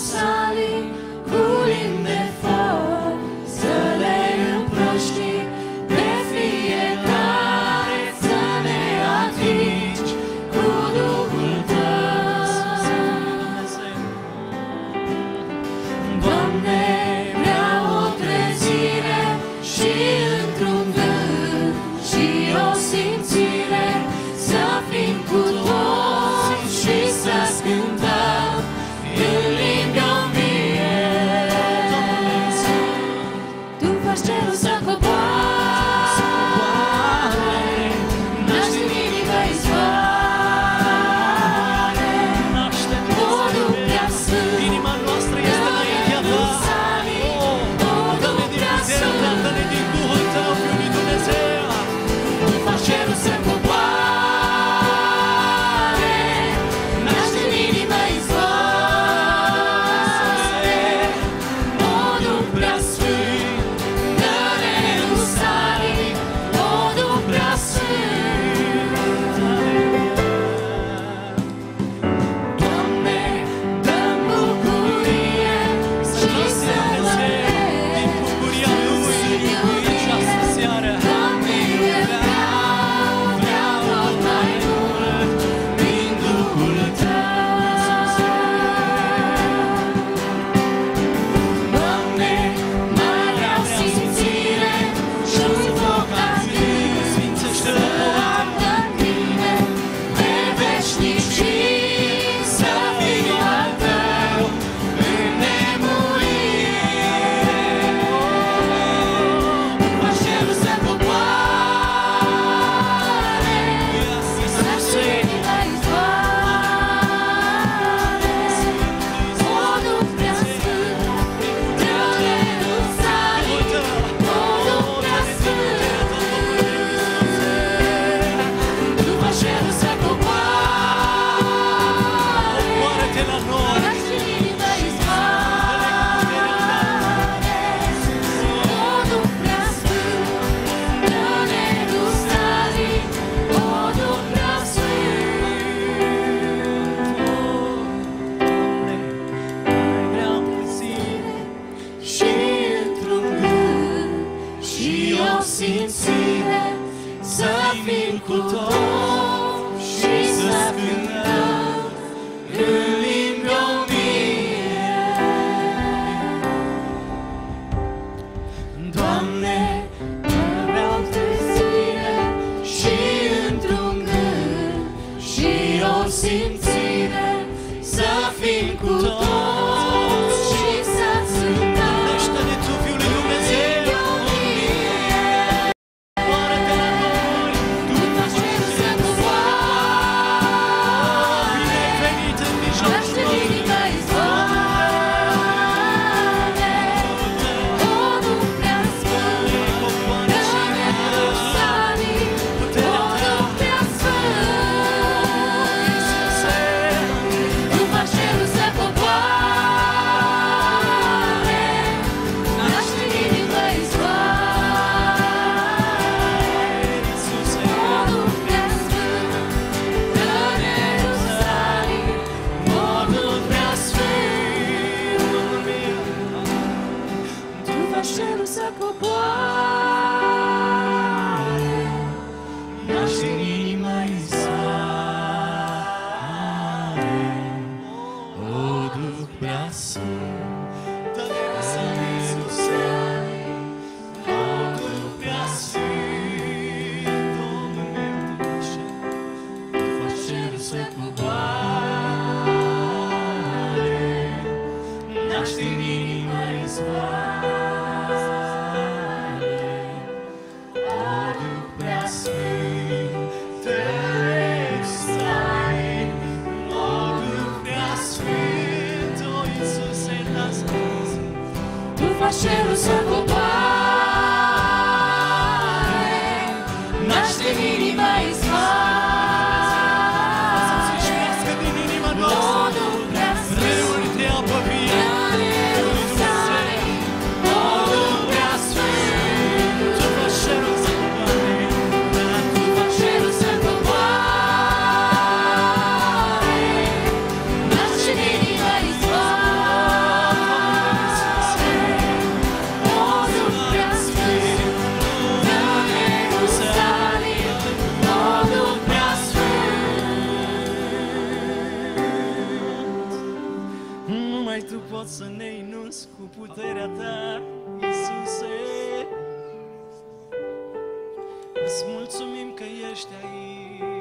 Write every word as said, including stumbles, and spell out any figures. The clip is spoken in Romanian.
Ierusalim, cu limbi de foc, să le împrăști pe fiecare, să ne atingi cu Duhul Tău. Doamne, vreau o trezire și într-un gând și o simțire, să fim cu toți și să cântăm în limbi o mie. Tu faci cerul să coboare, naști în inimă izvoare, o Duh prea sfânt, Inima noastră este înaintea Ta. o Duh prea sfânt. Arată-ne din Duhul Tău, Fiul lui Dumnezeu. Tu faci cerul să coboare, naști în inimă izvoare, o Duh prea sfânt, dă-ne Ierusalim, o Duh prea sfânt. Doamne, dă-mi bucurie și să Din bucuria Lui, în această seară. Doamne, eu vreau, vreau tot mai mult din Duhul Tău. Doamne, mai vreau simțire și un foc ardent să ardă în mine pe veșnicii, să fiu al Tău în nemurire. Tu faci cerul să coboare, naști în inima izvoare, o Duh prea sfânt, dă-ne Ierusalim, o Duh prea sfânt. Tu faci cerul să coboare, Coboară-te la noi. naști în inima izvoare, o Duh prea sfânt, dă-ne Ierusalim, o Duh prea Vreau puțin. și într-un gând și o simțire, să fim cu toți și să cântăm în limbi o mie. Doamne, vreau trezire și într-un gând și o simțire, să fim cu toți și să cântăm. Naște-ne Tu, Fiul lui Dumnezeu. Coboară-te la noi. Tu faci cerul să coboare, binevenit în mijlocul naște în nostru. inima izvoare, o Duh prea sfânt, dă-ne Ierusalim, o Duh prea sfânt. Tu faci cerul să coboare, naști în inima izvoare, o Duh prea sfânt, dă-ne Ierusalim, o Duh prea sfânt. Tu faci cerul să coboare, naști în inima izvoare, o Duh prea sfânt, dă-ne Ierusalim, o Duh prea sfânt. Tu faci cerul să coboare, naști în inima izvoare, o Duh prea sfânt, dă-ne Ierusalim, o Duh prea sfânt. O, Iisuse, lasă-ne. Tu faci cerul să coboare, naște în inima izvoare, Să-ți șmească din inima noastră. o Duh prea sfânt, Râuri de apă vie. dă-ne Ierusalim, poți să ne inunzi cu puterea ta, Iisuse. Îți mulțumim că ești aici.